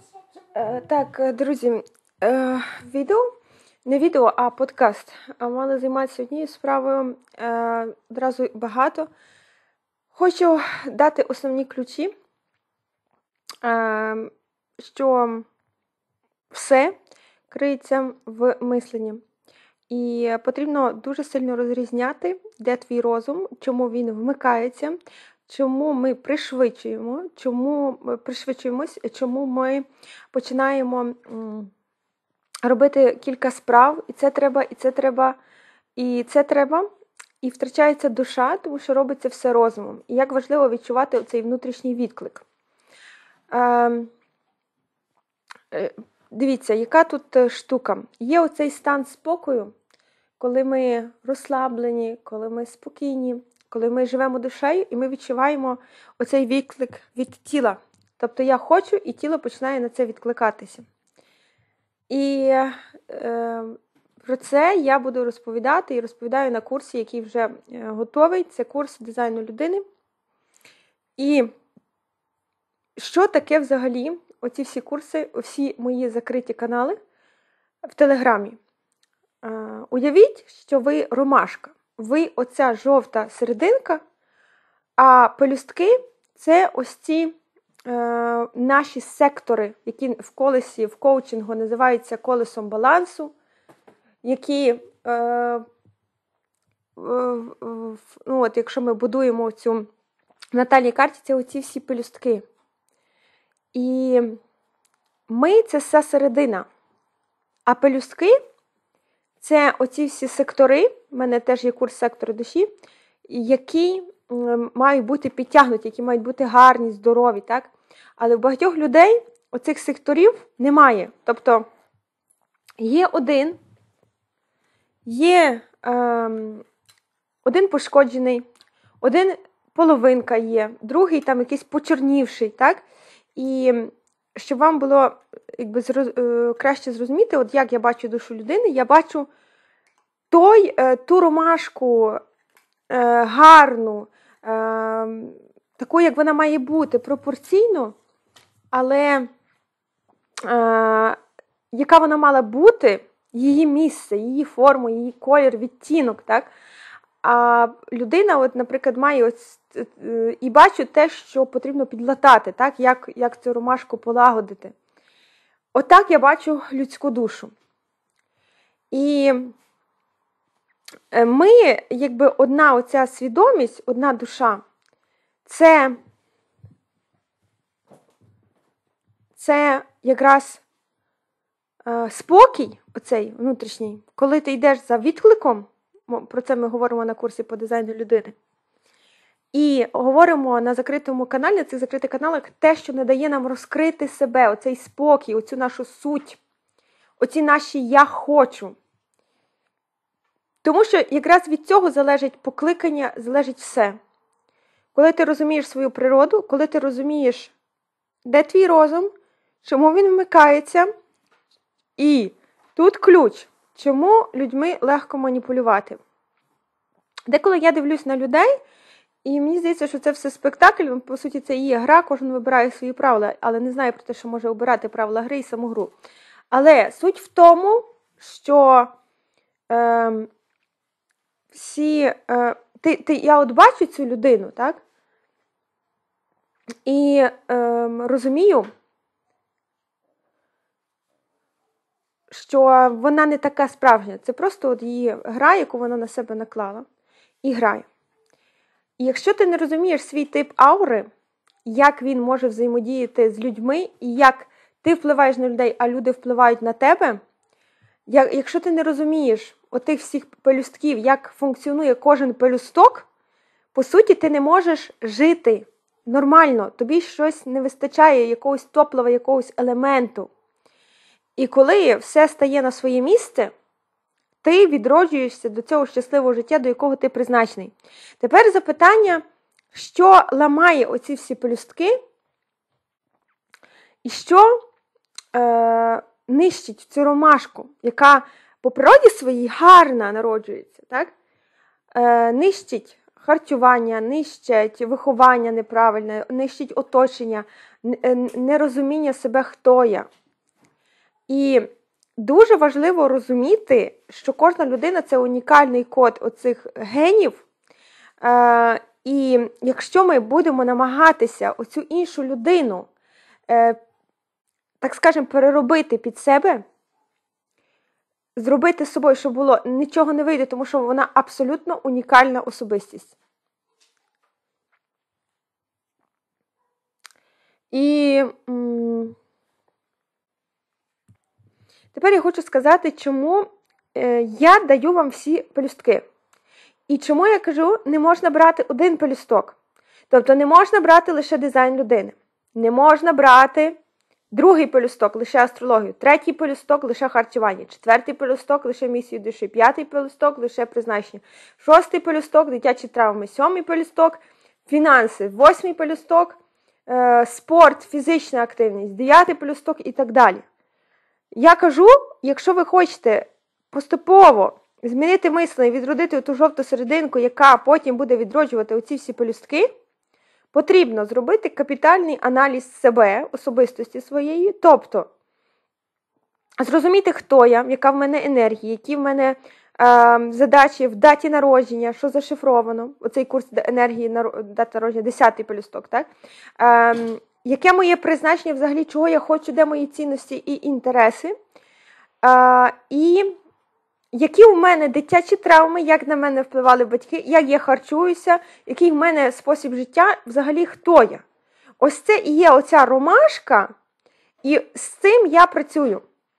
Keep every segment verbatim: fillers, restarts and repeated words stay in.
Е, Так, е, друзі, е, відео, не відео, а подкаст. А мали займатися однією справою, е, одразу багато. Хочу дати основні ключі, е, що все криється в мисленні. І потрібно дуже сильно розрізняти, де твій розум, чому він вмикається, чому ми пришвидшуємо, чому ми пришвидшуємось, чому ми починаємо м, робити кілька справ, і це треба, і це треба, і це треба, і втрачається душа, тому що робиться все розумом. І як важливо відчувати цей внутрішній відклик. Е, е, Дивіться, яка тут е, штука. Є оцей стан спокою, коли ми розслаблені, коли ми спокійні, коли ми живемо душею, і ми відчуваємо оцей відклик від тіла. Тобто я хочу, і тіло починає на це відкликатися. І е, про це я буду розповідати і розповідаю на курсі, який вже е, готовий. Це курс дизайну людини. І що таке взагалі оці всі курси, всі мої закриті канали в Телеграмі? Е, уявіть, що ви ромашка. Ви оця жовта серединка, а пелюстки – це ось ці е, наші сектори, які в колесі, в коучингу називаються колесом балансу, які, е, е, ну от якщо ми будуємо цю натальній карті, це оці всі пелюстки. І ми – це вся середина, а пелюстки – це оці всі сектори, в мене теж є курс «Сектори душі», які мають бути підтягнуті, які мають бути гарні, здорові, так? Але в багатьох людей оцих секторів немає. Тобто є один, є ем, один пошкоджений, один половинка є, другий там якийсь почорнівший, так? І щоб вам було якби, зроз, е, краще зрозуміти, от як я бачу душу людини, я бачу той, е, ту ромашку е, гарну, е, таку, як вона має бути, пропорційно, але е, яка вона мала бути, її місце, її форму, її колір, відтінок, так? А людина, от, наприклад, має ось, е, і бачу те, що потрібно підлатати, так? Як, як цю ромашку полагодити. Отак я бачу людську душу. І ми, якби одна оця свідомість, одна душа, це, це якраз е, спокій оцей внутрішній, коли ти йдеш за відкликом, про це ми говоримо на курсі по дизайну людини, і говоримо на закритому каналі, на цих закритих каналах, те, що не дає нам розкрити себе, оцей спокій, оцю нашу суть, оці наші «я хочу». Тому що якраз від цього залежить покликання, залежить все. Коли ти розумієш свою природу, коли ти розумієш, де твій розум, чому він вмикається, і тут ключ, чому людьми легко маніпулювати. Деколи я дивлюсь на людей, і мені здається, що це все спектакль, по суті, це і є гра, кожен вибирає свої правила, але не знаю про те, що може обирати правила гри і саму гру. Але суть в тому, що е, всі, е, ти, ти, я от бачу цю людину, так? І е, розумію, що вона не така справжня. Це просто от її гра, яку вона на себе наклала, і грає. І якщо ти не розумієш свій тип аури, як він може взаємодіяти з людьми, і як ти впливаєш на людей, а люди впливають на тебе, якщо ти не розумієш отих всіх пелюстків, як функціонує кожен пелюсток, по суті, ти не можеш жити нормально, тобі щось не вистачає, якогось топлива, якогось елементу. І коли все стає на своє місце, ти відроджуєшся до цього щасливого життя, до якого ти призначений. Тепер запитання, що ламає оці всі пелюстки, і що е, нищить цю ромашку, яка по природі своїй гарна народжується, так? Е, нищить харчування, нищать виховання неправильне, нищить оточення, нерозуміння себе, хто я. І дуже важливо розуміти, що кожна людина – це унікальний код оцих генів. Е, і якщо ми будемо намагатися оцю іншу людину, е, так скажемо, переробити під себе, зробити з собою, щоб було, нічого не вийде, тому що вона абсолютно унікальна особистість. І м тепер я хочу сказати, чому е я даю вам всі пелюстки. І чому я кажу, не можна брати один пелюсток. Тобто не можна брати лише дизайн людини. Не можна брати другий пелюсток, лише астрологію, третій пелюсток, лише харчування, четвертий пелюсток, лише місію душі, п'ятий пелюсток, лише призначення, шостий пелюсток, дитячі травми, сьомий пелюсток, фінанси, восьмий пелюсток, е спорт, фізична активність, дев'ятий пелюсток і так далі. Я кажу, якщо ви хочете поступово змінити мислення, відродити ту жовту серединку, яка потім буде відроджувати оці всі пелюстки, потрібно зробити капітальний аналіз себе, особистості своєї, тобто зрозуміти, хто я, яка в мене енергія, які в мене е, задачі в даті народження, що зашифровано, оцей курс енергії, дата народження, десятий пелюсток, так? Е, яке моє призначення взагалі, чого я хочу, де мої цінності і інтереси, е, і які в мене дитячі травми, як на мене впливали батьки, як я харчуюся, який в мене спосіб життя, взагалі хто я. Ось це і є оця ромашка, і з цим я працюю.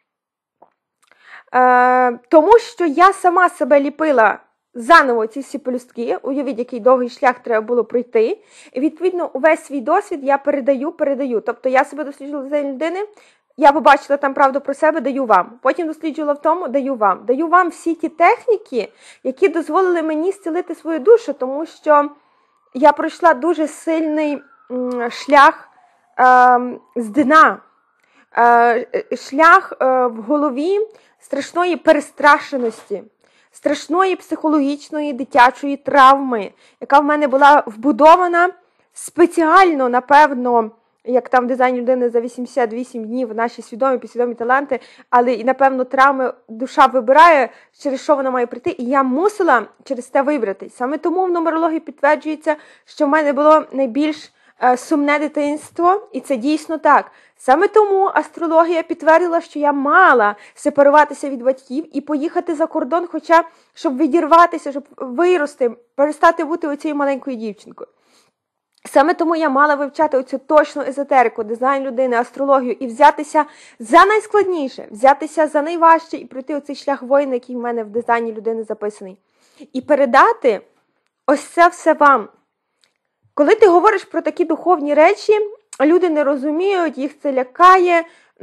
Е, тому що я сама себе ліпила заново ці всі пелюстки, уявіть, який довгий шлях треба було пройти. І відповідно увесь свій досвід я передаю, передаю. Тобто я себе досліджувала з людини, я побачила там правду про себе, даю вам. Потім досліджувала в тому, даю вам. Даю вам всі ті техніки, які дозволили мені зцілити свою душу, тому що я пройшла дуже сильний м, шлях е, з дна. Е, шлях е, в голові страшної перестрашеності, страшної психологічної дитячої травми, яка в мене була вбудована спеціально, напевно, як там в дизайні людини за вісімдесят вісім днів, наші свідомі, підсвідомі таланти, але і, напевно, травми душа вибирає, через що вона має прийти, і я мусила через те вибрати. Саме тому в нумерології підтверджується, що в мене було найбільш е, сумне дитинство, і це дійсно так. Саме тому астрологія підтвердила, що я мала сепаруватися від батьків і поїхати за кордон, хоча щоб відірватися, щоб вирости, перестати бути оцією маленькою дівчинкою. Саме тому я мала вивчати оцю точну езотерику, дизайн людини, астрологію і взятися за найскладніше, взятися за найважче і пройти оцей шлях воїна, який в мене в дизайні людини записаний. І передати ось це все вам. Коли ти говориш про такі духовні речі, люди не розуміють, їх це лякає,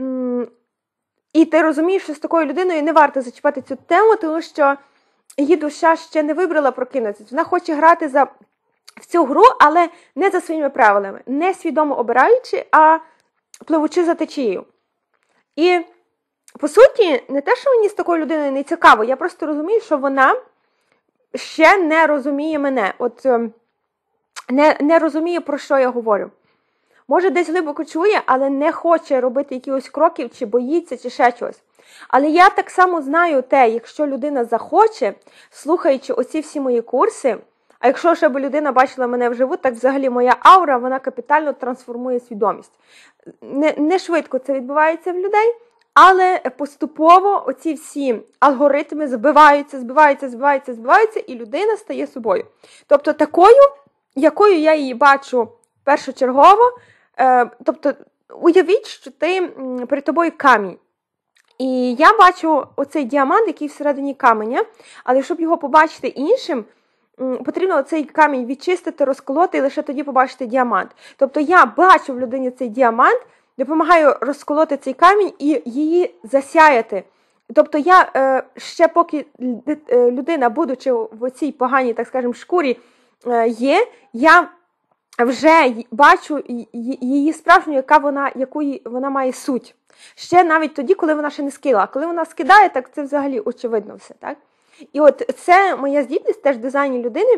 і ти розумієш, що з такою людиною не варто зачіпати цю тему, тому що її душа ще не вибрала прокинутися. Вона хоче грати за... в цю гру, але не за своїми правилами, не свідомо обираючи, а пливучи за течією. І, по суті, не те, що мені з такою людиною не цікаво, я просто розумію, що вона ще не розуміє мене, от не, не розуміє, про що я говорю. Може, десь глибоко чує, але не хоче робити якихось кроків, чи боїться, чи ще чогось. Але я так само знаю те, якщо людина захоче, слухаючи оці всі мої курси, а якщо ще б людина бачила мене вживу, так взагалі моя аура, вона капітально трансформує свідомість. Не, не швидко це відбувається в людей, але поступово оці всі алгоритми збиваються, збиваються, збиваються, збиваються, і людина стає собою. Тобто такою, якою я її бачу першочергово, е, тобто уявіть, що ти, перед тобою камінь. І я бачу оцей діамант, який всередині каменя, але щоб його побачити іншим, потрібно цей камінь відчистити, розколоти і лише тоді побачити діамант. Тобто я бачу в людині цей діамант, допомагаю розколоти цей камінь і її засяяти. Тобто я е, ще поки людина, будучи в цій поганій, так скажемо, шкурі е, є, я вже бачу її справжню, яка вона, яку вона має суть. Ще навіть тоді, коли вона ще не скидала. Коли вона скидає, так це взагалі очевидно все, так? І от це моя здібність теж в дизайні людини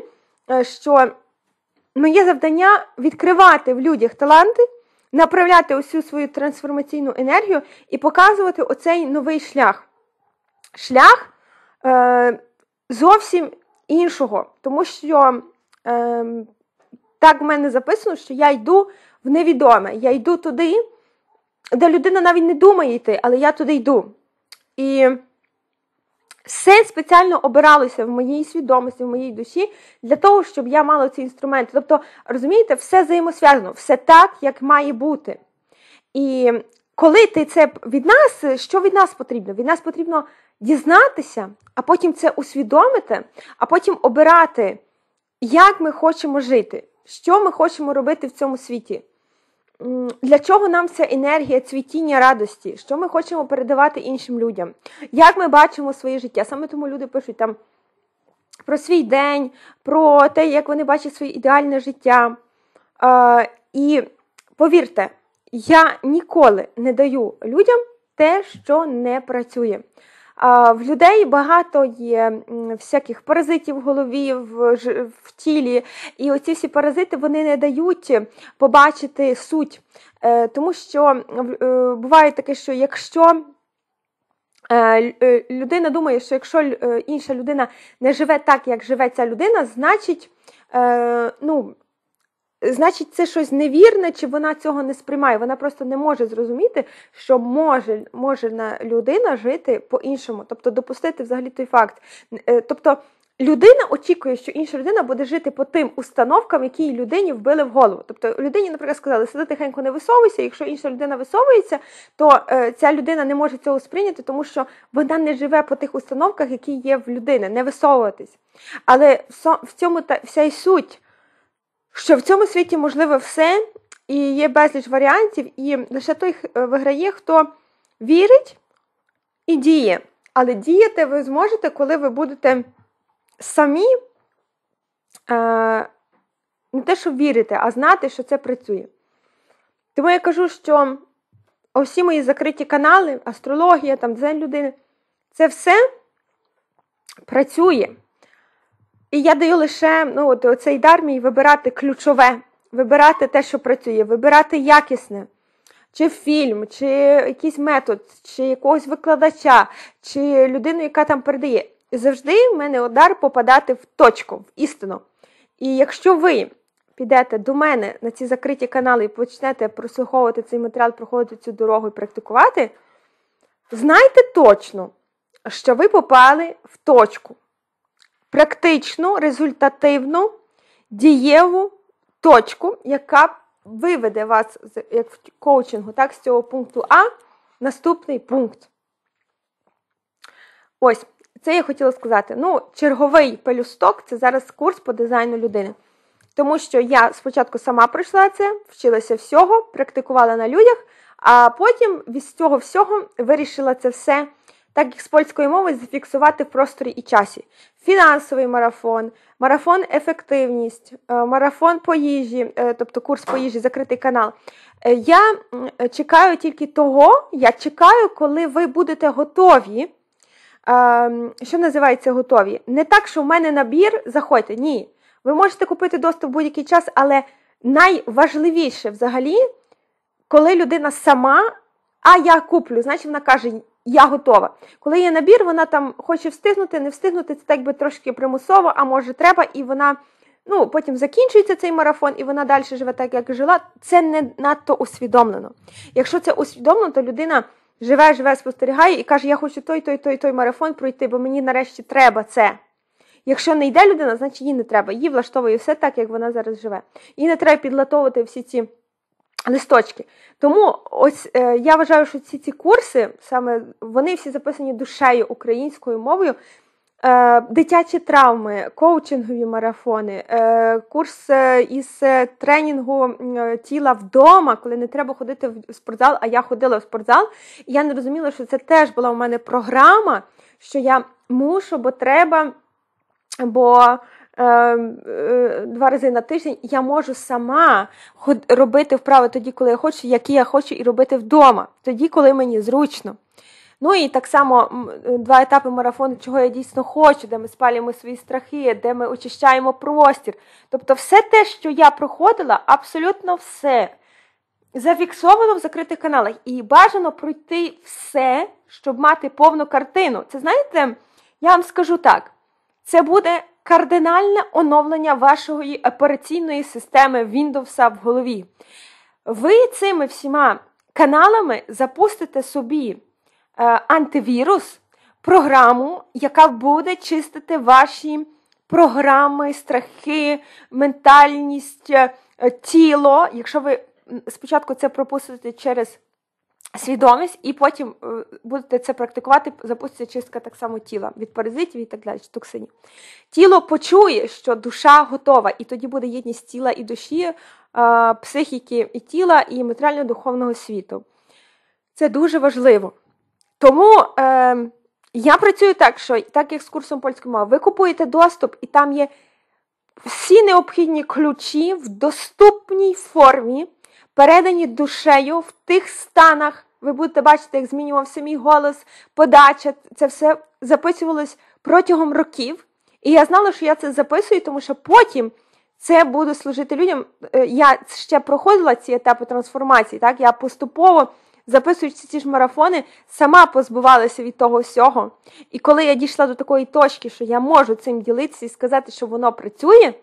е, що моє завдання відкривати в людях таланти, направляти усю свою трансформаційну енергію і показувати оцей новий шлях. Шлях е, зовсім іншого, тому що е, так в мене записано, що я йду в невідоме, я йду туди, де людина навіть не думає йти, але я туди йду. І все спеціально обиралося в моїй свідомості, в моїй душі, для того, щоб я мала ці інструменти. Тобто, розумієте, все взаємосв'язано, все так, як має бути. І коли ти це від нас, що від нас потрібно? Від нас потрібно дізнатися, а потім це усвідомити, а потім обирати, як ми хочемо жити, що ми хочемо робити в цьому світі. Для чого нам ця енергія цвітіння радості? Що ми хочемо передавати іншим людям? Як ми бачимо своє життя? Саме тому люди пишуть там про свій день, про те, як вони бачать своє ідеальне життя. І повірте, я ніколи не даю людям те, що не працює. В людей багато є всяких паразитів в голові, в, в тілі, і оці всі паразити, вони не дають побачити суть. Тому що буває таке, що якщо людина думає, що якщо інша людина не живе так, як живе ця людина, значить, ну, значить, це щось невірне, чи вона цього не сприймає. Вона просто не може зрозуміти, що може, може людина жити по-іншому. Тобто допустити взагалі той факт. Тобто людина очікує, що інша людина буде жити по тим установкам, які людині вбили в голову. Тобто людині, наприклад, сказали, сиди тихенько, не висовуйся. Якщо інша людина висовується, то е, ця людина не може цього сприйняти, тому що вона не живе по тих установках, які є в людини, не висовуватись. Але в цьому та, вся й суть, що в цьому світі можливе все, і є безліч варіантів, і лише той виграє, хто вірить і діє. Але діяти ви зможете, коли ви будете самі е, не те, що вірити, а знати, що це працює. Тому я кажу, що всі мої закриті канали, астрологія, там, дизайн людини, це все працює. І я даю лише, ну, от, оцей дар мій вибирати ключове, вибирати те, що працює, вибирати якісне. Чи фільм, чи якийсь метод, чи якогось викладача, чи людину, яка там передає. І завжди в мене дар попадати в точку, в істину. І якщо ви підете до мене на ці закриті канали і почнете прослуховувати цей матеріал, проходити цю дорогу і практикувати, знайте точно, що ви попали в точку. Практичну, результативну, дієву точку, яка виведе вас, як в коучингу, так, з цього пункту А, наступний пункт. Ось, це я хотіла сказати. Ну, черговий пелюсток – це зараз курс по дизайну людини. Тому що я спочатку сама пройшла це, вчилася всього, практикувала на людях, а потім від цього всього вирішила це все, так як з польської мови, зафіксувати в просторі і часі. Фінансовий марафон, марафон ефективність, марафон по їжі, тобто курс по їжі, закритий канал. Я чекаю тільки того, я чекаю, коли ви будете готові. Що називається готові? Не так, що в мене набір, заходьте, ні. Ви можете купити доступ в будь-який час, але найважливіше взагалі, коли людина сама, а я куплю, значить вона каже, я готова. Коли є набір, вона там хоче встигнути, не встигнути, це так би трошки примусово, а може треба, і вона, ну, потім закінчується цей марафон, і вона далі живе так, як жила. Це не надто усвідомлено. Якщо це усвідомлено, то людина живе, живе, спостерігає і каже, я хочу той, той, той, той марафон пройти, бо мені нарешті треба це. Якщо не йде людина, значить їй не треба. Їй влаштовує все так, як вона зараз живе. Їй не треба підлатовувати всі ці листочки. Тому ось е, я вважаю, що ці ці курси, саме вони всі записані душею, українською мовою. Е, дитячі травми, коучингові марафони, е, курс е, із тренінгу е, тіла вдома, коли не треба ходити в спортзал, а я ходила в спортзал. І я не розуміла, що це теж була у мене програма, що я мушу, бо треба, бо е, е, два рази на тиждень я можу сама ход, робити вправи тоді, коли я хочу, які я хочу, і робити вдома, тоді, коли мені зручно. Ну і так само два етапи марафону, чого я дійсно хочу, де ми спалюємо свої страхи, де ми очищаємо простір. Тобто все те, що я проходила, абсолютно все зафіксовано в закритих каналах. І бажано пройти все, щоб мати повну картину. Це, знаєте, я вам скажу так, це буде кардинальне оновлення вашої операційної системи Windows в голові. Ви цими всіма каналами запустите собі е, антивірус, програму, яка буде чистити ваші програми, страхи, ментальність, е, тіло. Якщо ви спочатку це пропустите через свідомість, і потім е, будете це практикувати, запуститься чистка так само тіла від паразитів і так далі, токсинів. Тіло почує, що душа готова, і тоді буде єдність тіла і душі, е, психіки і тіла, і матеріально-духовного світу. Це дуже важливо. Тому е, я працюю так, що так як з курсом польської мови, ви купуєте доступ, і там є всі необхідні ключі в доступній формі, передані душею в тих станах. Ви будете бачити, як змінювався мій голос, подача. Це все записувалось протягом років. І я знала, що я це записую, тому що потім це буде служити людям. Я ще проходила ці етапи трансформації. Так? Я поступово, записуючи ці ж марафони, сама позбувалася від того всього. І коли я дійшла до такої точки, що я можу цим ділитися і сказати, що воно працює,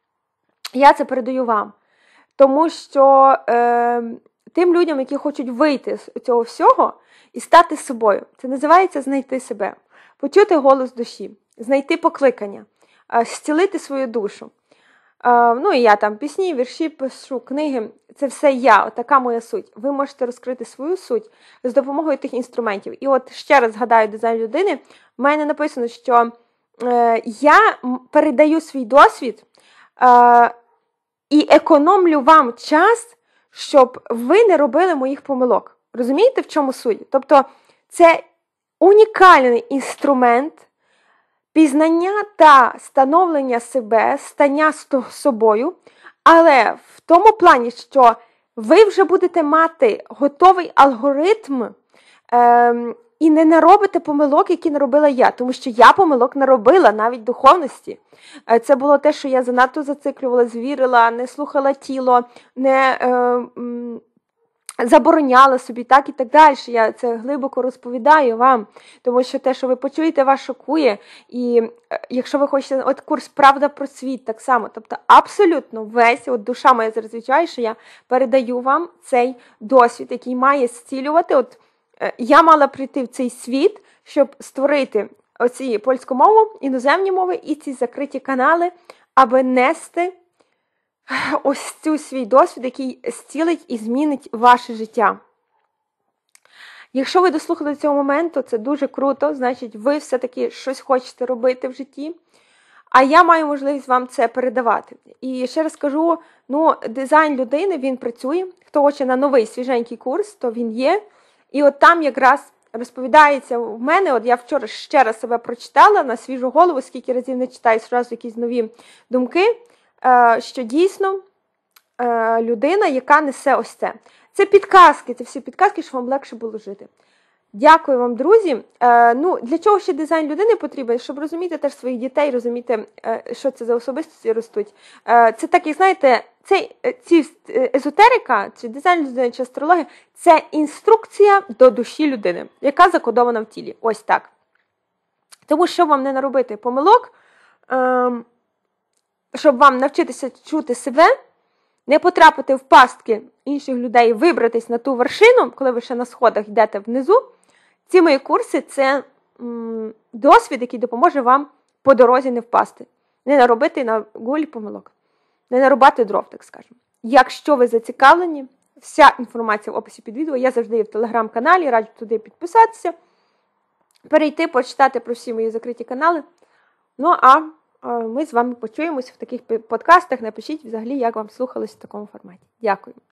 я це передаю вам. Тому що е, тим людям, які хочуть вийти з цього всього і стати собою, це називається знайти себе, почути голос душі, знайти покликання, е, зцілити свою душу. Е, ну і я там пісні, вірші пишу, книги, це все я, така моя суть. Ви можете розкрити свою суть з допомогою тих інструментів. І от ще раз згадаю дизайн людини, в мене написано, що е, я передаю свій досвід, е, і економлю вам час, щоб ви не робили моїх помилок. Розумієте, в чому суть? Тобто, це унікальний інструмент пізнання та становлення себе, стання з собою, але в тому плані, що ви вже будете мати готовий алгоритм ем, і не наробите помилок, які наробила я. Тому що я помилок наробила навіть в духовності. Це було те, що я занадто зациклювалась, вірила, не слухала тіло, не е, м, забороняла собі, так і так далі. Я це глибоко розповідаю вам, тому що те, що ви почуєте, вас шокує. І е, якщо ви хочете, от курс «Правда про світ» так само, тобто абсолютно весь, от душа моя зараз відчуває, що я передаю вам цей досвід, який має зцілювати. От е, я мала прийти в цей світ, щоб створити оці польську мову, іноземні мови і ці закриті канали, аби нести ось цю свій досвід, який зцілить і змінить ваше життя. Якщо ви дослухали до цього моменту, це дуже круто, значить ви все-таки щось хочете робити в житті, а я маю можливість вам це передавати. І ще раз кажу, ну, дизайн людини, він працює. Хто хоче на новий свіженький курс, то він є. І от там якраз розповідається в мене, от я вчора ще раз себе прочитала на свіжу голову, скільки разів не читаю, одразу якісь нові думки, що дійсно людина, яка несе ось це. Це підказки, це всі підказки, щоб вам легше було жити. Дякую вам, друзі. Ну, для чого ще дизайн людини потрібен? Щоб розуміти теж своїх дітей, розуміти, що це за особистості ростуть. Це так, як знаєте, це, ці езотерика, чи дизайн людини, чи астрологія, це інструкція до душі людини, яка закодована в тілі. Ось так. Тому, щоб вам не наробити помилок, щоб вам навчитися чути себе, не потрапити в пастки інших людей, вибратись на ту вершину, коли ви ще на сходах йдете внизу, ці мої курси – це м, досвід, який допоможе вам по дорозі не впасти. Не наробити на гулі помилок. Не нарубати дров, так скажемо. Якщо ви зацікавлені, вся інформація в описі під відео, я завжди є в телеграм-каналі, раджу туди підписатися, перейти, почитати про всі мої закриті канали. Ну, а ми з вами почуємося в таких подкастах. Напишіть взагалі, як вам слухалось в такому форматі. Дякую.